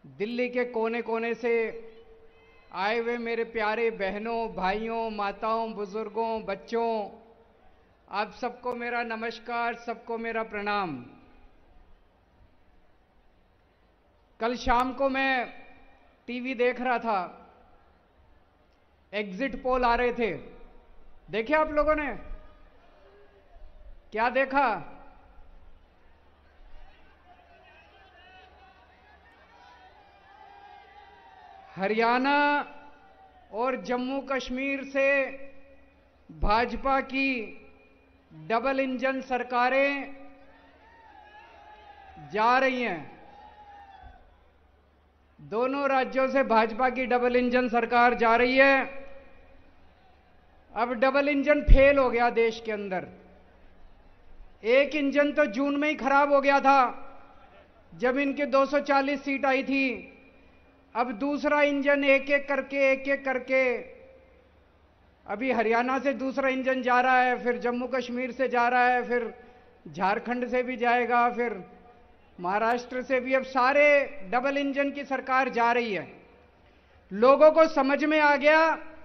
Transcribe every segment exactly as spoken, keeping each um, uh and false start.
दिल्ली के कोने कोने से आए हुए मेरे प्यारे बहनों, भाइयों, माताओं, बुजुर्गों, बच्चों, आप सबको मेरा नमस्कार, सबको मेरा प्रणाम। कल शाम को मैं टीवी देख रहा था, एग्जिट पोल आ रहे थे। देखे आप लोगों ने? क्या देखा? हरियाणा और जम्मू कश्मीर से भाजपा की डबल इंजन सरकारें जा रही हैं। दोनों राज्यों से भाजपा की डबल इंजन सरकार जा रही है। अब डबल इंजन फेल हो गया देश के अंदर। एक इंजन तो जून में ही खराब हो गया था जब इनके दो सौ चालीस सीट आई थी। अब दूसरा इंजन एक एक करके एक एक करके अभी हरियाणा से दूसरा इंजन जा रहा है, फिर जम्मू कश्मीर से जा रहा है, फिर झारखंड से भी जाएगा, फिर महाराष्ट्र से भी। अब सारे डबल इंजन की सरकार जा रही है। लोगों को समझ में आ गया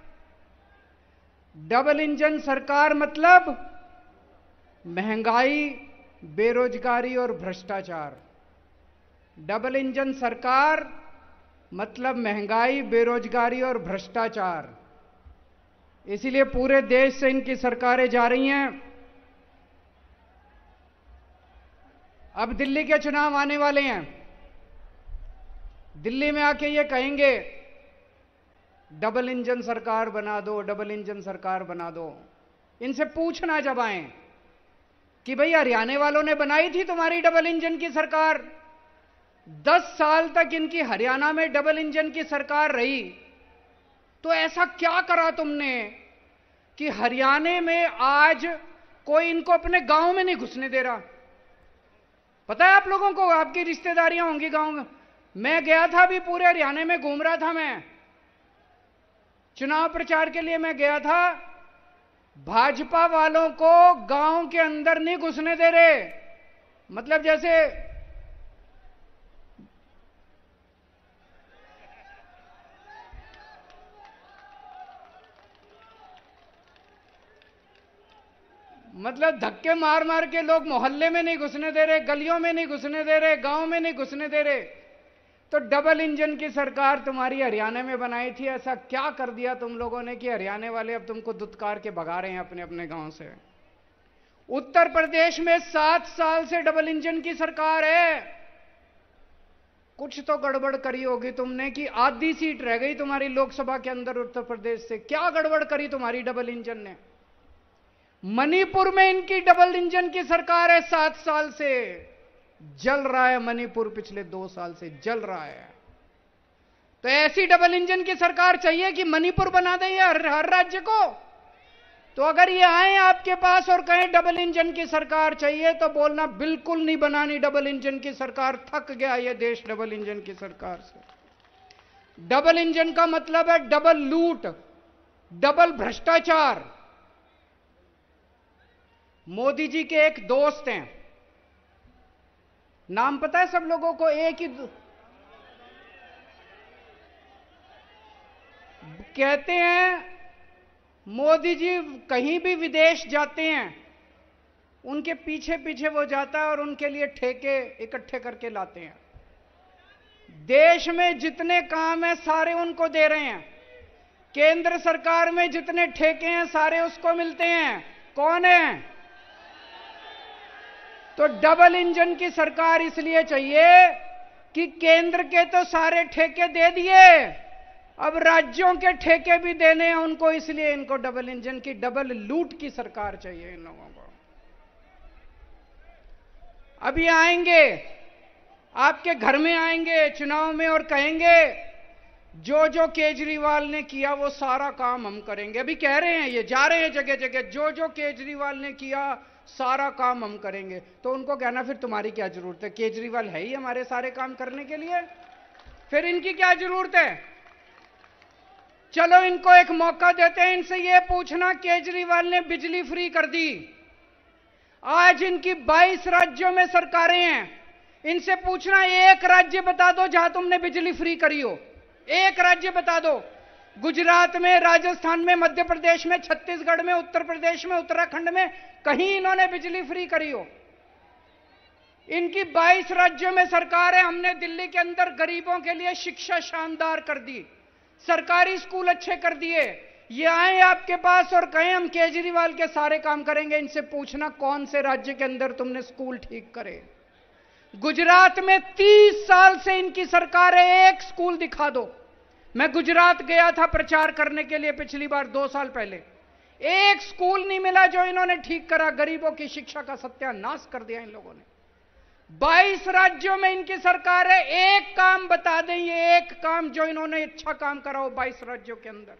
डबल इंजन सरकार मतलब महंगाई, बेरोजगारी और भ्रष्टाचार। डबल इंजन सरकार मतलब महंगाई, बेरोजगारी और भ्रष्टाचार। इसीलिए पूरे देश से इनकी सरकारें जा रही हैं। अब दिल्ली के चुनाव आने वाले हैं। दिल्ली में आके ये कहेंगे डबल इंजन सरकार बना दो, डबल इंजन सरकार बना दो। इनसे पूछना जब आए कि भाई हरियाणा वालों ने बनाई थी तुम्हारी डबल इंजन की सरकार, दस साल तक इनकी हरियाणा में डबल इंजन की सरकार रही, तो ऐसा क्या करा तुमने कि हरियाणा में आज कोई इनको अपने गांव में नहीं घुसने दे रहा? पता है आप लोगों को? आपकी रिश्तेदारियां होंगी गांव में। मैं गया था, अभी पूरे हरियाणा में घूम रहा था। मैं चुनाव प्रचार के लिए मैं गया था। भाजपा वालों को गांव के अंदर नहीं घुसने दे रहे। मतलब जैसे मतलब धक्के मार मार के लोग मोहल्ले में नहीं घुसने दे रहे, गलियों में नहीं घुसने दे रहे, गांव में नहीं घुसने दे रहे। तो डबल इंजन की सरकार तुम्हारी हरियाणा में बनाई थी। ऐसा क्या कर दिया तुम लोगों ने कि हरियाणा वाले अब तुमको दुत्कार के भगा रहे हैं अपने अपने गांव से? उत्तर प्रदेश में सात साल से डबल इंजन की सरकार है। कुछ तो गड़बड़ करी होगी तुमने कि आधी सीट रह गई तुम्हारी लोकसभा के अंदर उत्तर प्रदेश से। क्या गड़बड़ करी तुम्हारी डबल इंजन ने? मणिपुर में इनकी डबल इंजन की सरकार है। सात साल से जल रहा है मणिपुर, पिछले दो साल से जल रहा है। तो ऐसी डबल इंजन की सरकार चाहिए कि मणिपुर बना दें हर, हर राज्य को? तो अगर ये आए आपके पास और कहें डबल इंजन की सरकार चाहिए, तो बोलना बिल्कुल नहीं बनानी डबल इंजन की सरकार। थक गया ये देश डबल इंजन की सरकार से। डबल इंजन का मतलब है डबल लूट, डबल भ्रष्टाचार। मोदी जी के एक दोस्त हैं, नाम पता है सब लोगों को? एक ही कहते हैं मोदी जी कहीं भी विदेश जाते हैं, उनके पीछे पीछे वो जाता है और उनके लिए ठेके इकट्ठे करके लाते हैं। देश में जितने काम है सारे उनको दे रहे हैं। केंद्र सरकार में जितने ठेके हैं सारे उसको मिलते हैं। कौन है? तो डबल इंजन की सरकार इसलिए चाहिए कि केंद्र के तो सारे ठेके दे दिए, अब राज्यों के ठेके भी देने हैं उनको, इसलिए इनको डबल इंजन की, डबल लूट की सरकार चाहिए इन लोगों को। अभी आएंगे आपके घर में, आएंगे चुनाव में और कहेंगे जो जो केजरीवाल ने किया वो सारा काम हम करेंगे। अभी कह रहे हैं, ये जा रहे हैं जगह जगह, जो जो केजरीवाल ने किया सारा काम हम करेंगे। तो उनको कहना फिर तुम्हारी क्या जरूरत है? केजरीवाल है ही हमारे सारे काम करने के लिए, फिर इनकी क्या जरूरत है? चलो इनको एक मौका देते हैं, इनसे ये पूछना केजरीवाल ने बिजली फ्री कर दी, आज इनकी बाईस राज्यों में सरकारें हैं, इनसे पूछना एक राज्य बता दो जहां तुमने बिजली फ्री करी हो, एक राज्य बता दो। गुजरात में, राजस्थान में, मध्य प्रदेश में, छत्तीसगढ़ में, उत्तर प्रदेश में, उत्तराखंड में कहीं इन्होंने बिजली फ्री करी हो? इनकी बाईस राज्यों में सरकार है। हमने दिल्ली के अंदर गरीबों के लिए शिक्षा शानदार कर दी, सरकारी स्कूल अच्छे कर दिए। ये आए आपके पास और कहें हम केजरीवाल के सारे काम करेंगे। इनसे पूछना कौन से राज्य के अंदर तुमने स्कूल ठीक करे। गुजरात में तीस साल से इनकी सरकार है, एक स्कूल दिखा दो। मैं गुजरात गया था प्रचार करने के लिए पिछली बार, दो साल पहले। एक स्कूल नहीं मिला जो इन्होंने ठीक करा। गरीबों की शिक्षा का सत्यानाश कर दिया इन लोगों ने। बाईस राज्यों में इनकी सरकार है, एक काम बता दें, ये एक काम जो इन्होंने अच्छा काम करा हो बाईस राज्यों के अंदर।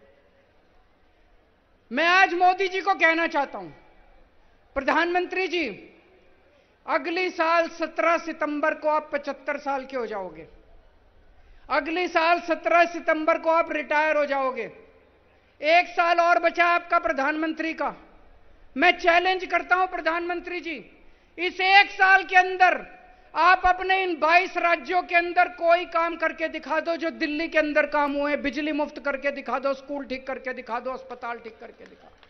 मैं आज मोदी जी को कहना चाहता हूं, प्रधानमंत्री जी, अगली साल सत्रह सितंबर को आप पचहत्तर साल के हो जाओगे। अगली साल सत्रह सितंबर को आप रिटायर हो जाओगे। एक साल और बचा आपका प्रधानमंत्री का। मैं चैलेंज करता हूं प्रधानमंत्री जी, इस एक साल के अंदर आप अपने इन बाईस राज्यों के अंदर कोई काम करके दिखा दो जो दिल्ली के अंदर काम हुए। बिजली मुफ्त करके दिखा दो, स्कूल ठीक करके दिखा दो, अस्पताल ठीक करके दिखा दो।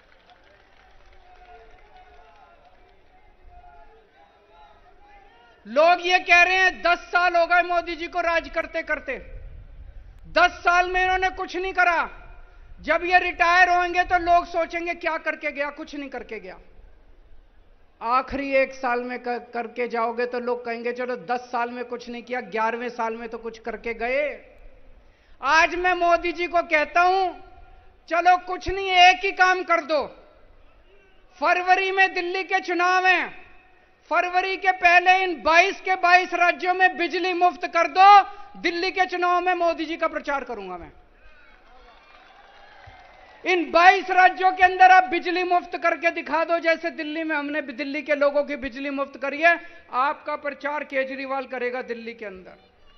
लोग ये कह रहे हैं दस साल हो गए मोदी जी को राज करते करते, दस साल में इन्होंने कुछ नहीं करा। जब ये रिटायर होंगे तो लोग सोचेंगे क्या करके गया, कुछ नहीं करके गया। आखिरी एक साल में कर, करके जाओगे तो लोग कहेंगे चलो दस साल में कुछ नहीं किया, ग्यारहवें साल में तो कुछ करके गए। आज मैं मोदी जी को कहता हूं, चलो कुछ नहीं, एक ही काम कर दो। फरवरी में दिल्ली के चुनाव हैं, फरवरी के पहले इन बाईस के बाईस राज्यों में बिजली मुफ्त कर दो। दिल्ली के चुनाव में मोदी जी का प्रचार करूंगा मैं। इन बाईस राज्यों के अंदर आप बिजली मुफ्त करके दिखा दो, जैसे दिल्ली में हमने दिल्ली के लोगों की बिजली मुफ्त करी है। आपका प्रचार केजरीवाल करेगा दिल्ली के अंदर।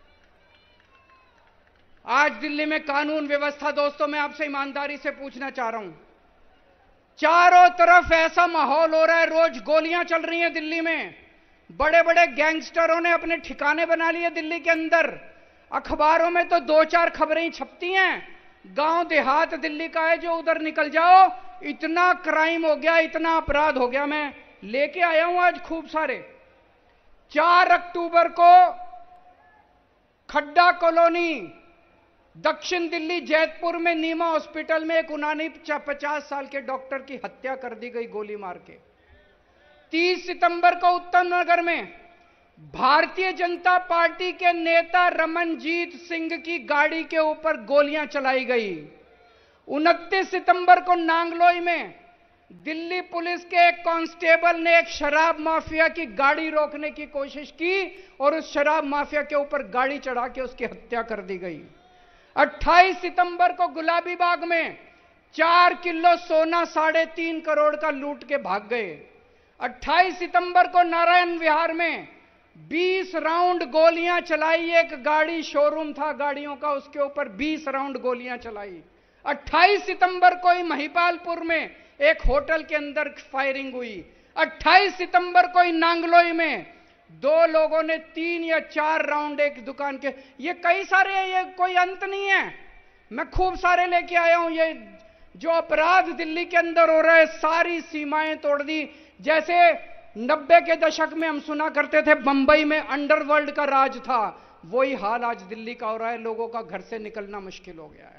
आज दिल्ली में कानून व्यवस्था, दोस्तों मैं आपसे ईमानदारी से पूछना चाह रहा हूं, चारों तरफ ऐसा माहौल हो रहा है, रोज गोलियां चल रही हैं दिल्ली में। बड़े बड़े गैंगस्टरों ने अपने ठिकाने बना लिए दिल्ली के अंदर। अखबारों में तो दो चार खबरें ही छपती हैं। गांव देहात दिल्ली का है, जो उधर निकल जाओ इतना क्राइम हो गया, इतना अपराध हो गया। मैं लेके आया हूं आज खूब सारे। चार अक्टूबर को खड्डा कॉलोनी, दक्षिण दिल्ली जैतपुर में नीमा हॉस्पिटल में एक उनानी पचास साल के डॉक्टर की हत्या कर दी गई गोली मार के। तीस सितंबर को उत्तम नगर में भारतीय जनता पार्टी के नेता रमनजीत सिंह की गाड़ी के ऊपर गोलियां चलाई गई। उनतीस सितंबर को नांगलोई में दिल्ली पुलिस के एक कांस्टेबल ने एक शराब माफिया की गाड़ी रोकने की कोशिश की और उस शराब माफिया के ऊपर गाड़ी चढ़ा के उसकी हत्या कर दी गई। अट्ठाईस सितंबर को गुलाबी बाग में चार किलो सोना साढ़े तीन करोड़ का लूट के भाग गए। अट्ठाईस सितंबर को नारायण विहार में बीस राउंड गोलियां चलाई। एक गाड़ी शोरूम था गाड़ियों का, उसके ऊपर बीस राउंड गोलियां चलाई। अट्ठाईस सितंबर को ही महिपालपुर में एक होटल के अंदर फायरिंग हुई। अट्ठाईस सितंबर को ही नांगलोई में दो लोगों ने तीन या चार राउंड एक दुकान के, ये कई सारे हैं, ये कोई अंत नहीं है। मैं खूब सारे लेके आया हूं। ये जो अपराध दिल्ली के अंदर हो रहा है, सारी सीमाएं तोड़ दी। जैसे नब्बे के दशक में हम सुना करते थे बंबई में अंडरवर्ल्ड का राज था, वही हाल आज दिल्ली का हो रहा है। लोगों का घर से निकलना मुश्किल हो गया है।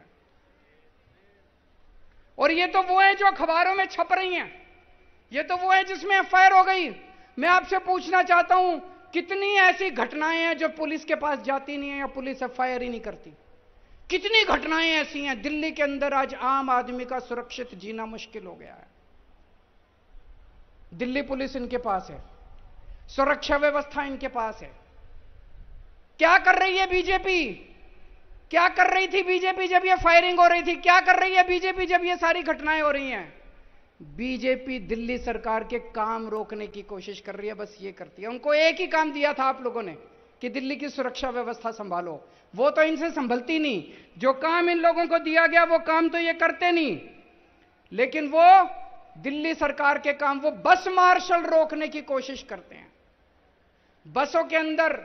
और ये तो वो है जो अखबारों में छप रही हैं, ये तो वो है जिसमें एफ आई आर हो गई। मैं आपसे पूछना चाहता हूं, कितनी ऐसी घटनाएं हैं जो पुलिस के पास जाती नहीं है या पुलिस एफ आई आर ही नहीं करती? कितनी घटनाएं ऐसी हैं दिल्ली के अंदर? आज आम आदमी का सुरक्षित जीना मुश्किल हो गया है। दिल्ली पुलिस इनके पास है, सुरक्षा व्यवस्था इनके पास है। क्या कर रही है बीजेपी? क्या कर रही थी बीजेपी जब ये फायरिंग हो रही थी? क्या कर रही है बीजेपी जब ये सारी घटनाएं हो रही हैं? बीजेपी दिल्ली सरकार के काम रोकने की कोशिश कर रही है, बस ये करती है। उनको एक ही काम दिया था आप लोगों ने कि दिल्ली की सुरक्षा व्यवस्था संभालो, वो तो इनसे संभलती नहीं। जो काम इन लोगों को दिया गया वो काम तो ये करते नहीं, लेकिन वो दिल्ली सरकार के काम, वो बस मार्शल रोकने की कोशिश करते हैं। बसों के अंदर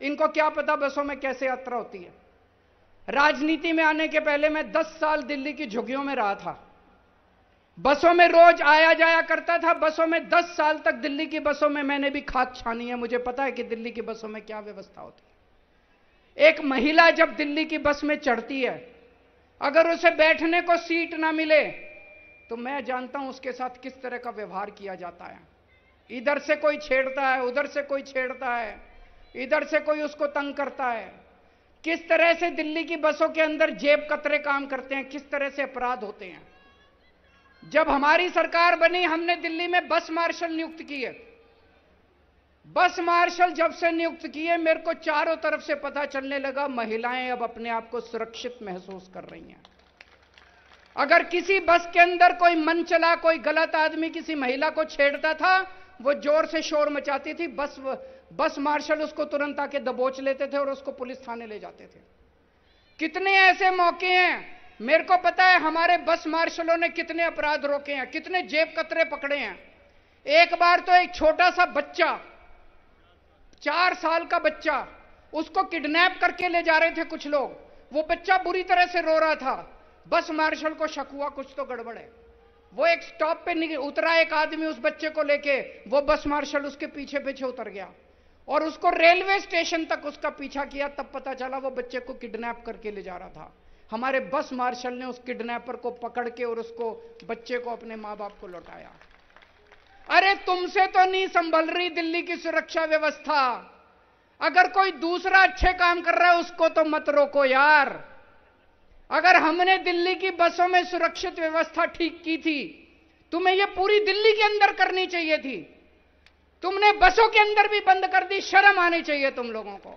इनको क्या पता बसों में कैसे यात्रा होती है। राजनीति में आने के पहले मैं दस साल दिल्ली की झुग्गियों में रहा था, बसों में रोज आया जाया करता था। बसों में दस साल तक दिल्ली की बसों में मैंने भी खाक छानी है, मुझे पता है कि दिल्ली की बसों में क्या व्यवस्था होती है। एक महिला जब दिल्ली की बस में चढ़ती है, अगर उसे बैठने को सीट ना मिले तो मैं जानता हूं उसके साथ किस तरह का व्यवहार किया जाता है। इधर से कोई छेड़ता है, उधर से कोई छेड़ता है, इधर से कोई उसको तंग करता है। किस तरह से दिल्ली की बसों के अंदर जेब कतरे काम करते हैं, किस तरह से अपराध होते हैं। जब हमारी सरकार बनी, हमने दिल्ली में बस मार्शल नियुक्त किए। बस मार्शल जब से नियुक्त किए, मेरे को चारों तरफ से पता चलने लगा महिलाएं अब अपने आप को सुरक्षित महसूस कर रही हैं। अगर किसी बस के अंदर कोई मन चला, कोई गलत आदमी किसी महिला को छेड़ता था, वो जोर से शोर मचाती थी, बस बस मार्शल उसको तुरंत आके दबोच लेते थे और उसको पुलिस थाने ले जाते थे। कितने ऐसे मौके हैं, मेरे को पता है हमारे बस मार्शलों ने कितने अपराध रोके हैं, कितने जेब कतरे पकड़े हैं। एक बार तो एक छोटा सा बच्चा, चार साल का बच्चा, उसको किडनैप करके ले जा रहे थे कुछ लोग। वो बच्चा बुरी तरह से रो रहा था। बस मार्शल को शक हुआ कुछ तो गड़बड़ है। वो एक स्टॉप पे उतरा, एक आदमी उस बच्चे को लेके, वो बस मार्शल उसके पीछे पीछे उतर गया और उसको रेलवे स्टेशन तक उसका पीछा किया। तब पता चला वो बच्चे को किडनैप करके ले जा रहा था। हमारे बस मार्शल ने उस किडनैपर को पकड़ के और उसको, बच्चे को अपने मां बाप को लौटाया। अरे तुमसे तो नहीं संभल रही दिल्ली की सुरक्षा व्यवस्था। अगर कोई दूसरा अच्छे काम कर रहा है उसको तो मत रोको यार। अगर हमने दिल्ली की बसों में सुरक्षित व्यवस्था ठीक की थी, तुम्हें यह पूरी दिल्ली के अंदर करनी चाहिए थी। तुमने बसों के अंदर भी बंद कर दी, शर्म आनी चाहिए तुम लोगों को।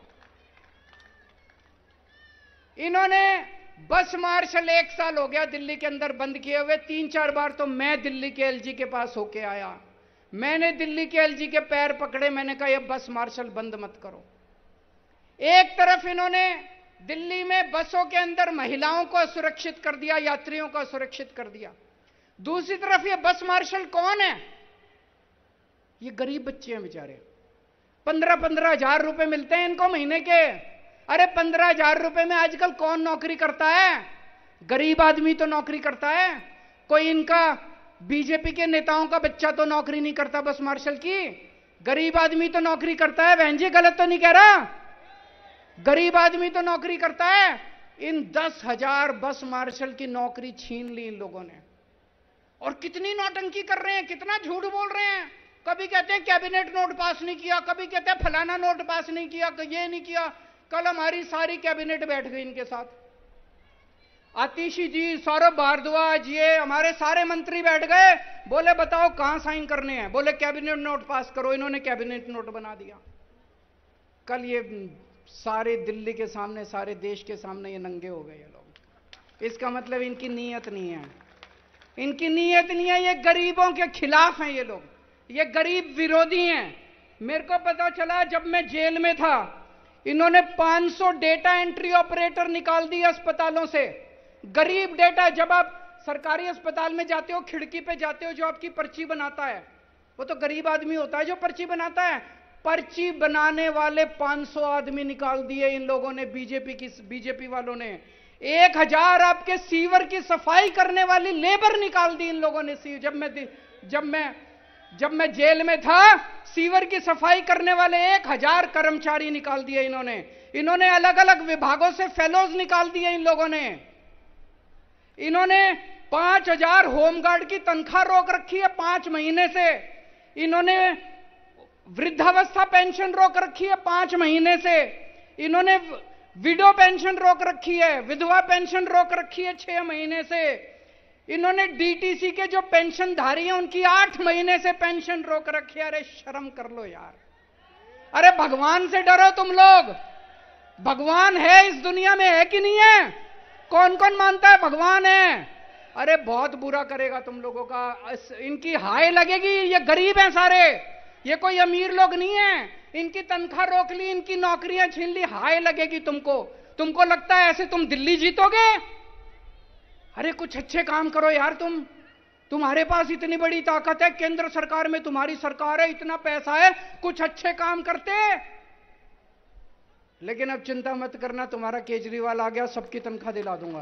इन्होंने बस मार्शल एक साल हो गया दिल्ली के अंदर बंद किए हुए। तीन चार बार तो मैं दिल्ली के एलजी के पास होके आया, मैंने दिल्ली के एलजी के पैर पकड़े, मैंने कहा ये बस मार्शल बंद मत करो। एक तरफ इन्होंने दिल्ली में बसों के अंदर महिलाओं को सुरक्षित कर दिया, यात्रियों को सुरक्षित कर दिया। दूसरी तरफ ये बस मार्शल कौन है? ये गरीब बच्चे हैं बेचारे। पंद्रह पंद्रह हजार रुपए मिलते हैं इनको महीने के। अरे पंद्रह हजार रुपए में आजकल कौन नौकरी करता है? गरीब आदमी तो नौकरी करता है। कोई इनका बीजेपी के नेताओं का बच्चा तो नौकरी नहीं करता बस मार्शल की। गरीब आदमी तो नौकरी करता है। बहन जी गलत तो नहीं कह रहा? गरीब आदमी तो नौकरी करता है। इन दस हजार बस मार्शल की नौकरी छीन ली इन लोगों ने। और कितनी नौटंकी कर रहे हैं, कितना झूठ बोल रहे हैं। कभी कहते हैं कैबिनेट नोट पास नहीं किया, कभी कहते हैं फलाना नोट पास नहीं किया, ये नहीं किया। कल हमारी सारी कैबिनेट बैठ गई इनके साथ। आतिशी जी, सौरभ भारद्वाज, ये हमारे सारे मंत्री बैठ गए। बोले बताओ कहां साइन करने हैं? बोले कैबिनेट नोट पास करो। इन्होंने कैबिनेट नोट बना दिया। कल ये सारे दिल्ली के सामने, सारे देश के सामने ये नंगे हो गए ये लोग। इसका मतलब इनकी नीयत नहीं है, इनकी नीयत नहीं है। ये गरीबों के खिलाफ हैं ये लोग, ये गरीब विरोधी हैं। मेरे को पता चला जब मैं जेल में था, इन्होंने पाँच सौ डेटा एंट्री ऑपरेटर निकाल दिए अस्पतालों से। गरीब डेटा, जब आप सरकारी अस्पताल में जाते हो, खिड़की पे जाते हो, जो आपकी पर्ची बनाता है वो तो गरीब आदमी होता है जो पर्ची बनाता है। पर्ची बनाने वाले पाँच सौ आदमी निकाल दिए इन लोगों ने, बीजेपी की बीजेपी वालों ने। एक हजार आपके सीवर की सफाई करने वाली लेबर निकाल दी इन लोगों ने। जब मैं जब मैं जब मैं जेल में था, सीवर की सफाई करने वाले एक हजार कर्मचारी निकाल दिए इन्होंने। इन्होंने अलग अलग विभागों से फेलोज निकाल दिए इन लोगों ने। इन्होंने पांच हजार होमगार्ड की तनख्वाह रोक रखी है पांच महीने से। इन्होंने वृद्धावस्था पेंशन रोक रखी है पांच महीने से। इन्होंने विडो पेंशन रोक रखी है, विधवा पेंशन रोक रखी है छह महीने से। इन्होंने डीटीसी के जो पेंशनधारी हैं उनकी आठ महीने से पेंशन रोक रखी है। अरे शर्म कर लो यार। अरे भगवान से डरो तुम लोग। भगवान है इस दुनिया में, है कि नहीं है? कौन कौन मानता है भगवान है? अरे बहुत बुरा करेगा तुम लोगों का, इनकी हाय लगेगी। ये गरीब हैं सारे, ये कोई अमीर लोग नहीं है। इनकी तनख्वाह रोक ली, इनकी नौकरियां छीन ली, हाय लगेगी तुमको। तुमको लगता है ऐसे तुम दिल्ली जीतोगे? अरे कुछ अच्छे काम करो यार। तुम तुम्हारे पास इतनी बड़ी ताकत है, केंद्र सरकार में तुम्हारी सरकार है, इतना पैसा है, कुछ अच्छे काम करते। लेकिन अब चिंता मत करना, तुम्हारा केजरीवाल आ गया, सबकी तनख्वाह दिला दूंगा।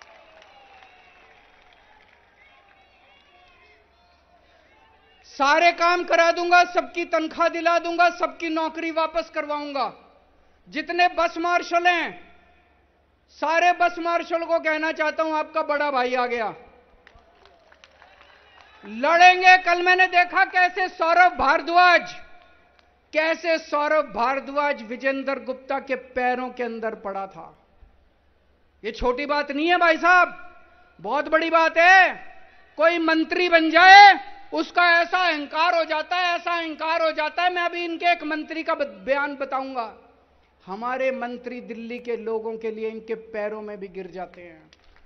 सारे काम करा दूंगा, सबकी तनख्वाह दिला दूंगा, सबकी नौकरी वापस करवाऊंगा। जितने बस मार्शल हैं, सारे बस मार्शल को कहना चाहता हूं, आपका बड़ा भाई आ गया, लड़ेंगे। कल मैंने देखा कैसे सौरभ भारद्वाज कैसे सौरभ भारद्वाज विजेंद्र गुप्ता के पैरों के अंदर पड़ा था। ये छोटी बात नहीं है भाई साहब, बहुत बड़ी बात है। कोई मंत्री बन जाए, उसका ऐसा अहंकार हो जाता है, ऐसा अहंकार हो जाता है। मैं अभी इनके एक मंत्री का बयान बताऊंगा। हमारे मंत्री दिल्ली के लोगों के लिए इनके पैरों में भी गिर जाते हैं।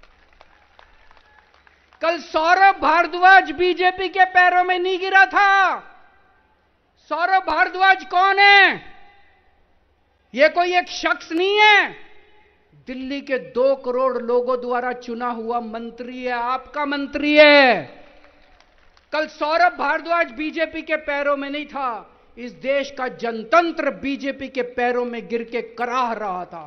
कल सौरभ भारद्वाज बीजेपी के पैरों में नहीं गिरा था। सौरभ भारद्वाज कौन है? यह कोई एक शख्स नहीं है, दिल्ली के दो करोड़ लोगों द्वारा चुना हुआ मंत्री है, आपका मंत्री है। कल सौरभ भारद्वाज बीजेपी के पैरों में नहीं था, इस देश का जनतंत्र बीजेपी के पैरों में गिर के कराह रहा था।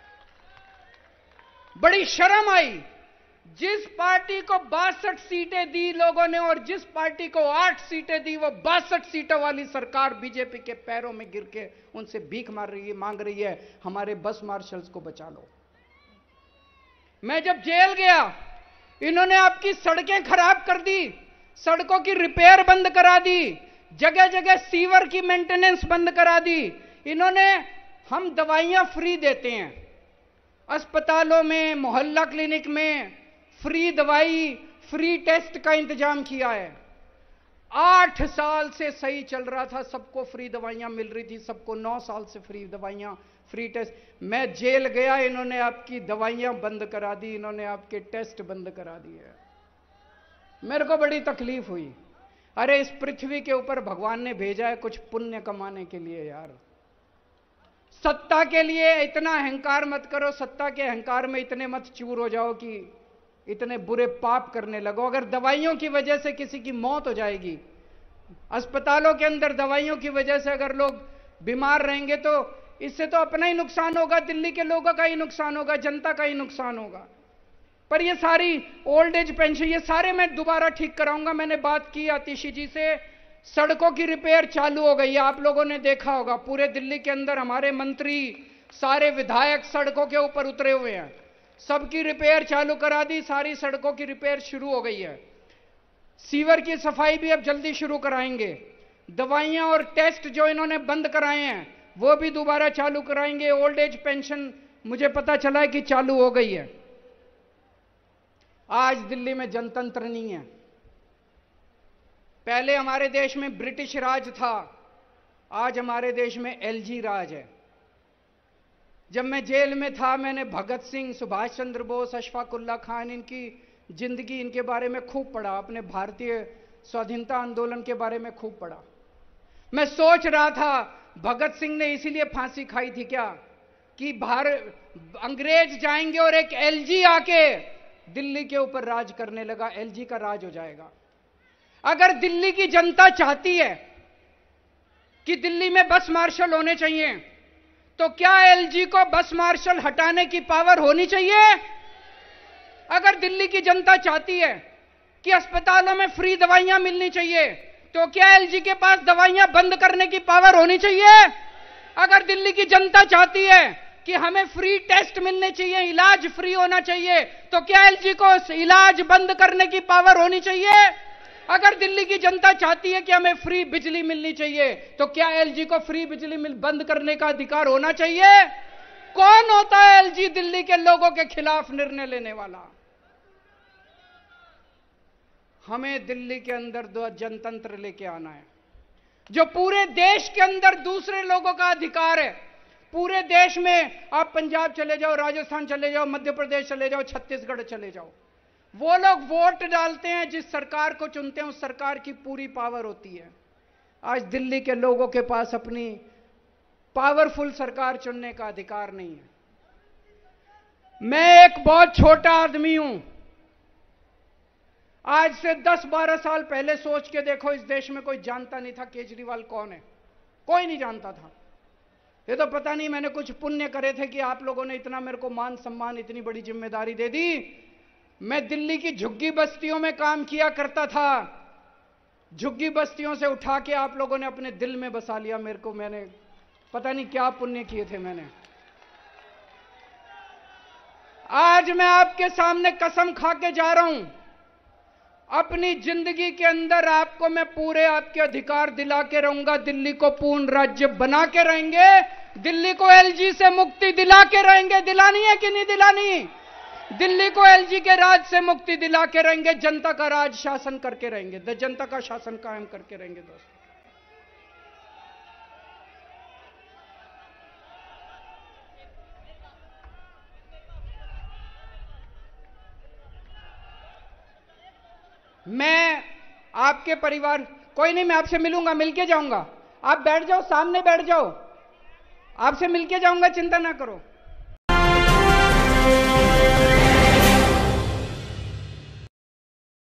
बड़ी शर्म आई। जिस पार्टी को बासठ सीटें दी लोगों ने और जिस पार्टी को आठ सीटें दी, वो बासठ सीटों वाली सरकार बीजेपी के पैरों में गिर के उनसे भीख मार रही है, मांग रही है, हमारे बस मार्शल्स को बचा लो। मैं जब जेल गया, इन्होंने आपकी सड़कें खराब कर दी, सड़कों की रिपेयर बंद करा दी, जगह जगह सीवर की मेंटेनेंस बंद करा दी। इन्होंने, हम दवाइयां फ्री देते हैं अस्पतालों में, मोहल्ला क्लिनिक में, फ्री दवाई, फ्री टेस्ट का इंतजाम किया है। आठ साल से सही चल रहा था, सबको फ्री दवाइयां मिल रही थी, सबको नौ साल से फ्री दवाइयां, फ्री टेस्ट। मैं जेल गया, इन्होंने आपकी दवाइयां बंद करा दी, इन्होंने आपके टेस्ट बंद करा दिए। मेरे को बड़ी तकलीफ हुई। अरे इस पृथ्वी के ऊपर भगवान ने भेजा है कुछ पुण्य कमाने के लिए यार। सत्ता के लिए इतना अहंकार मत करो, सत्ता के अहंकार में इतने मत चूर हो जाओ कि इतने बुरे पाप करने लगो। अगर दवाइयों की वजह से किसी की मौत हो जाएगी, अस्पतालों के अंदर दवाइयों की वजह से अगर लोग बीमार रहेंगे, तो इससे तो अपना ही नुकसान होगा, दिल्ली के लोगों का ही नुकसान होगा, जनता का ही नुकसान होगा। पर ये सारी ओल्ड एज पेंशन, ये सारे मैं दोबारा ठीक कराऊंगा। मैंने बात की आतिशी जी से, सड़कों की रिपेयर चालू हो गई है। आप लोगों ने देखा होगा पूरे दिल्ली के अंदर हमारे मंत्री, सारे विधायक सड़कों के ऊपर उतरे हुए हैं, सबकी रिपेयर चालू करा दी, सारी सड़कों की रिपेयर शुरू हो गई है। सीवर की सफाई भी अब जल्दी शुरू कराएंगे। दवाइयां और टेस्ट जो इन्होंने बंद कराए हैं वो भी दोबारा चालू कराएंगे। ओल्ड एज पेंशन मुझे पता चला है कि चालू हो गई है। आज दिल्ली में जनतंत्र नहीं है। पहले हमारे देश में ब्रिटिश राज था, आज हमारे देश में एलजी राज है। जब मैं जेल में था, मैंने भगत सिंह, सुभाष चंद्र बोस, अशफाक उल्लाह खान, इनकी जिंदगी, इनके बारे में खूब पढ़ा, अपने भारतीय स्वाधीनता आंदोलन के बारे में खूब पढ़ा। मैं सोच रहा था भगत सिंह ने इसीलिए फांसी खाई थी क्या, कि भारत अंग्रेज जाएंगे और एक एलजी आके दिल्ली के ऊपर राज करने लगा, एलजी का राज हो जाएगा। अगर दिल्ली की जनता चाहती है कि दिल्ली में बस मार्शल होने चाहिए, तो क्या एलजी को बस मार्शल हटाने की पावर होनी चाहिए? अगर दिल्ली की जनता चाहती है कि अस्पतालों में फ्री दवाइयां मिलनी चाहिए, तो क्या एलजी के पास दवाइयां बंद करने की पावर होनी चाहिए? अगर दिल्ली की जनता चाहती है कि हमें फ्री टेस्ट मिलने चाहिए, इलाज फ्री होना चाहिए, तो क्या एलजी को इलाज बंद करने की पावर होनी चाहिए? अगर दिल्ली की जनता चाहती है कि हमें फ्री बिजली मिलनी चाहिए, तो क्या एलजी को फ्री बिजली मिल बंद करने का अधिकार होना चाहिए? कौन होता है एलजी दिल्ली के लोगों के खिलाफ निर्णय लेने वाला? हमें दिल्ली के अंदर दो जनतंत्र लेके आना है, जो पूरे देश के अंदर दूसरे लोगों का अधिकार है। पूरे देश में आप पंजाब चले जाओ, राजस्थान चले जाओ, मध्य प्रदेश चले जाओ, छत्तीसगढ़ चले जाओ, वो लोग वोट डालते हैं, जिस सरकार को चुनते हैं उस सरकार की पूरी पावर होती है। आज दिल्ली के लोगों के पास अपनी पावरफुल सरकार चुनने का अधिकार नहीं है। मैं एक बहुत छोटा आदमी हूं। आज से दस बारह साल पहले सोच के देखो, इस देश में कोई जानता नहीं था केजरीवाल कौन है, कोई नहीं जानता था। ये तो पता नहीं मैंने कुछ पुण्य करे थे कि आप लोगों ने इतना मेरे को मान सम्मान, इतनी बड़ी जिम्मेदारी दे दी। मैं दिल्ली की झुग्गी बस्तियों में काम किया करता था, झुग्गी बस्तियों से उठा के आप लोगों ने अपने दिल में बसा लिया मेरे को। मैंने पता नहीं क्या पुण्य किए थे मैंने। आज मैं आपके सामने कसम खा के जा रहा हूं, अपनी जिंदगी के अंदर आपको मैं पूरे आपके अधिकार दिला के रहूंगा। दिल्ली को पूर्ण राज्य बना के रहेंगे, दिल्ली को एलजी से मुक्ति दिला के रहेंगे। दिलानी है कि नहीं दिलानी? दिल्ली को एलजी के राज से मुक्ति दिला के रहेंगे, जनता का राज शासन करके रहेंगे, जनता का शासन कायम करके रहेंगे। दोस्तों, मैं आपके परिवार, कोई नहीं, मैं आपसे मिलूंगा, मिलके जाऊंगा। आप बैठ जाओ, सामने बैठ जाओ, आपसे मिलके जाऊंगा, चिंता ना करो।